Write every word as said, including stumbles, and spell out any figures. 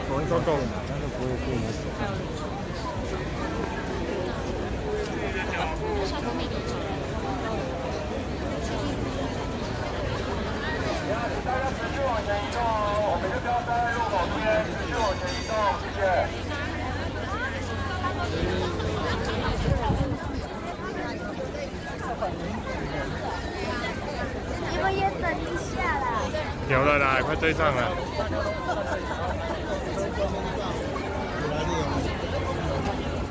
同一个洞， 但是不会对你手。 大家持续往前移动哦，我们就不要站在入口这边，持续往前移动，谢谢。 你们也等一下啦。 有了啦，快追上了。